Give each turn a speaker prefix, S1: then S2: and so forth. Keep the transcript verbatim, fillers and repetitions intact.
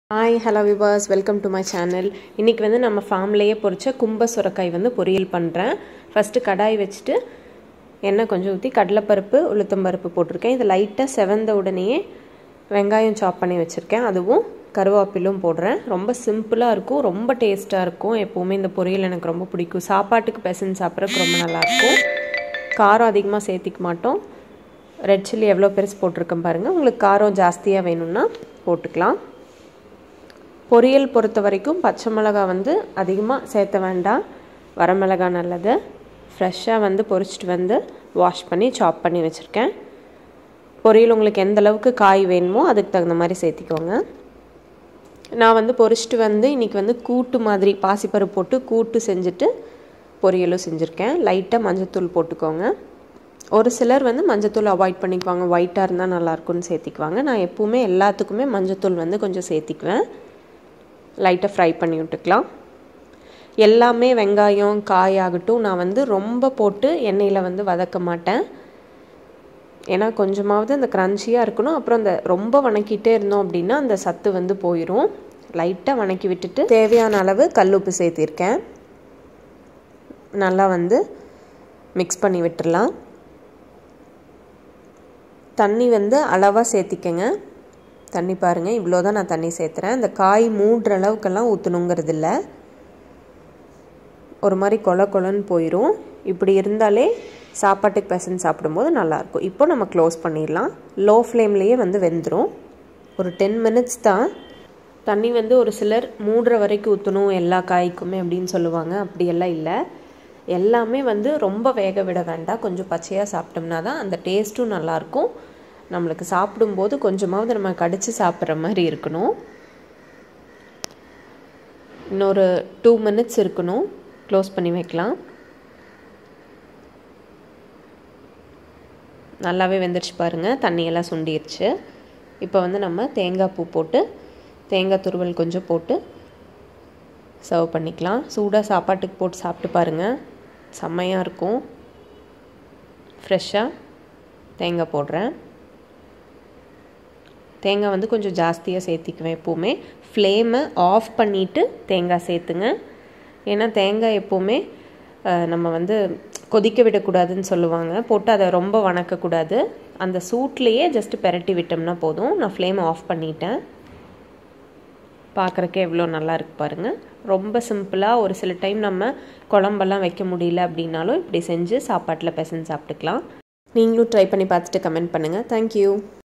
S1: Hi, hello viewers, welcome to my channel. இன்னைக்கு வந்து நம்ம ஃபார்ம்லயே பொரிச்ச கும்ப சுரைக்காய் வந்து பொரியல் பண்றேன். ஃபர்ஸ்ட் கடாய் வச்சிட்டு எண்ணெய் கொஞ்சம் ஊத்தி கடலை பருப்பு, உளுத்தம் பருப்பு போட்டுருக்கேன். இது லைட்டா செவந்த உடனே வெங்காயம் சாப் பண்ணி வச்சிருக்கேன். அதுவும் கருவேப்பிலும் போடுறேன். ரொம்ப சிம்பிளா இருக்கும், ரொம்ப டேஸ்டா இருக்கும். எப்பவுமே இந்த பொரியல் எனக்கு ரொம்ப பிடிக்கும். சாப்பாட்டுக்கு பெசஞ்சு சாப்பிட்றதுக்கு ரொம்ப நல்லா இருக்கும். காரம் அதிகமாக சேர்த்திக்க மாட்டோம். ரெட் சில்லி எவ்வளோ பெருசு போட்டிருக்கேன் பாருங்கள். உங்களுக்கு காரம் ஜாஸ்தியாக வேணும்னா போட்டுக்கலாம். பொரியல் பொறுத்த வரைக்கும் பச்சை மிளகாய் வந்து அதிகமாக சேர்த்த வேண்டாம். வரமிளகாய் நல்லது. ஃப்ரெஷ்ஷாக வந்து பொரிச்சிட்டு வந்து வாஷ் பண்ணி சாப் பண்ணி வச்சுருக்கேன். பொரியல் உங்களுக்கு எந்த அளவுக்கு காய் வேணுமோ அதுக்கு தகுந்த மாதிரி சேர்த்திக்கோங்க. நான் வந்து பொரிச்சிட்டு வந்து இன்றைக்கி வந்து கூட்டு மாதிரி பாசிப்பருப்பு போட்டு கூட்டு செஞ்சுட்டு பொரியலும் செஞ்சுருக்கேன். லைட்டாக மஞ்சத்தூள் போட்டுக்கோங்க. ஒரு சிலர் வந்து மஞ்சத்தூள் அவாய்ட் பண்ணிக்குவாங்க, ஒயிட்டாக இருந்தால் நல்லாயிருக்குன்னு சேர்த்திக்குவாங்க. நான் எப்போவுமே எல்லாத்துக்குமே மஞ்சத்தூள் வந்து கொஞ்சம் சேர்த்திக்குவேன். லைட்டாக ஃப்ரை பண்ணி விட்டுக்கலாம். எல்லாமே வெங்காயம் காய் ஆகட்டும் நான் வந்து ரொம்ப போட்டு எண்ணெயில் வந்து வதக்க மாட்டேன். ஏன்னா கொஞ்சமாவது அந்த க்ரன்ச்சியாக இருக்கணும். அப்புறம் அந்த ரொம்ப வணக்கிட்டே இருந்தோம் அப்படின்னா அந்த சத்து வந்து போயிடும். லைட்டாக வணக்கி விட்டுட்டு தேவையான அளவு கல்லுப்பு சேர்த்திருக்கேன். நல்லா வந்து மிக்ஸ் பண்ணி விட்டுடலாம். தண்ணி வந்து அளவாக சேர்த்திக்கங்க. தண்ணி பாருங்கள், இவ்வளோ தான் நான் தண்ணி சேர்த்துறேன். இந்த காய் மூடுற அளவுக்கெல்லாம் ஊற்றணுங்கிறது இல்லை. ஒரு மாதிரி கொல கொலன்னு போயிடும். இப்படி இருந்தாலே சாப்பாட்டுக்கு பெசஞ்சு சாப்பிடும்போது நல்லாயிருக்கும். இப்போ நம்ம க்ளோஸ் பண்ணிடலாம். லோ ஃப்ளேம்லேயே வந்து வெந்துடும். ஒரு டென் மினிட்ஸ் தான். தண்ணி வந்து ஒரு சிலர் மூடுற வரைக்கும் ஊற்றணும் எல்லா காய்க்குமே அப்படின்னு சொல்லுவாங்க. அப்படியெல்லாம் இல்லை. எல்லாமே வந்து ரொம்ப வேக விட வேண்டாம். கொஞ்சம் பச்சையாக சாப்பிட்டோம்னா தான் அந்த டேஸ்ட்டும் நல்லாயிருக்கும். நம்மளுக்கு சாப்பிடும்போது கொஞ்சமாவது நம்ம கடிச்சு சாப்பிட்ற மாதிரி இருக்கணும். இன்னொரு டூ மினிட்ஸ் இருக்கணும். க்ளோஸ் பண்ணி வைக்கலாம். நல்லாவே வெந்துருச்சு பாருங்கள். தண்ணியெல்லாம் சுண்டிடுச்சு. இப்போ வந்து நம்ம தேங்காய் பூ போட்டு தேங்காய் துருவல் கொஞ்சம் போட்டு சர்வ் பண்ணிக்கலாம். சூடாக சாப்பாட்டுக்கு போட்டு சாப்பிட்டு பாருங்கள், செம்மையாக இருக்கும். ஃப்ரெஷ்ஷாக தேங்காய் போடுறேன். தேங்காய் வந்து கொஞ்சம் ஜாஸ்தியாக சேர்த்திக்குவேன். எப்போவுமே ஃப்ளேமை ஆஃப் பண்ணிவிட்டு தேங்காய் சேர்த்துங்க. ஏன்னா தேங்காய் எப்போவுமே நம்ம வந்து கொதிக்க விடக்கூடாதுன்னு சொல்லுவாங்க. போட்டு அதை ரொம்ப வணக்கக்கூடாது. அந்த சூட்லேயே ஜஸ்ட்டு பெரட்டி விட்டோம்னா போதும். நான் ஃப்ளேமை ஆஃப் பண்ணிட்டேன். பார்க்குறக்கே எவ்வளோ நல்லா இருக்கு பாருங்கள். ரொம்ப சிம்பிளாக ஒரு சில டைம் நம்ம குழம்பெல்லாம் வைக்க முடியல அப்படின்னாலும் இப்படி செஞ்சு சாப்பாட்டில் பெசஞ்சு சாப்பிட்டுக்கலாம். நீங்களும் ட்ரை பண்ணி பார்த்துட்டு கமெண்ட் பண்ணுங்கள். தேங்க்யூ.